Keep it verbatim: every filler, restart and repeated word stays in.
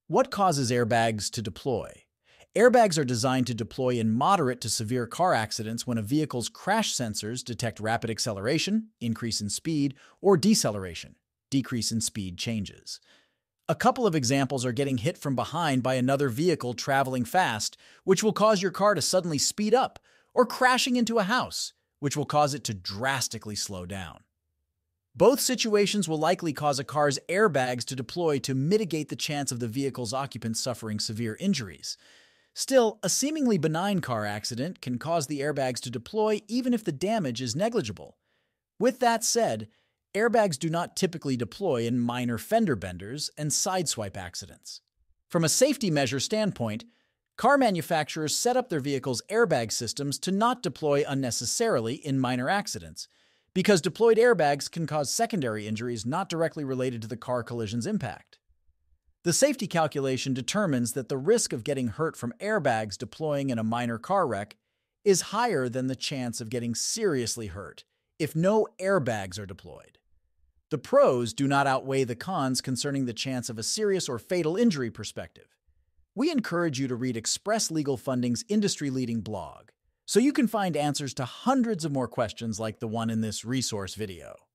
What causes airbags to deploy? Airbags are designed to deploy in moderate to severe car accidents when a vehicle's crash sensors detect rapid acceleration, increase in speed, or deceleration, decrease in speed changes. A couple of examples are getting hit from behind by another vehicle traveling fast, which will cause your car to suddenly speed up, or crashing into a house, which will cause it to drastically slow down. Both situations will likely cause a car's airbags to deploy to mitigate the chance of the vehicle's occupants suffering severe injuries. Still, a seemingly benign car accident can cause the airbags to deploy even if the damage is negligible. With that said, airbags do not typically deploy in minor fender benders and sideswipe accidents. From a safety measure standpoint, car manufacturers set up their vehicles' airbag systems to not deploy unnecessarily in minor accidents, because deployed airbags can cause secondary injuries not directly related to the car collision's impact. The safety calculation determines that the risk of getting hurt from airbags deploying in a minor car wreck is higher than the chance of getting seriously hurt if no airbags are deployed. The pros do not outweigh the cons concerning the chance of a serious or fatal injury perspective. We encourage you to read Express Legal Funding's industry-leading blog, so you can find answers to hundreds of more questions like the one in this resource video.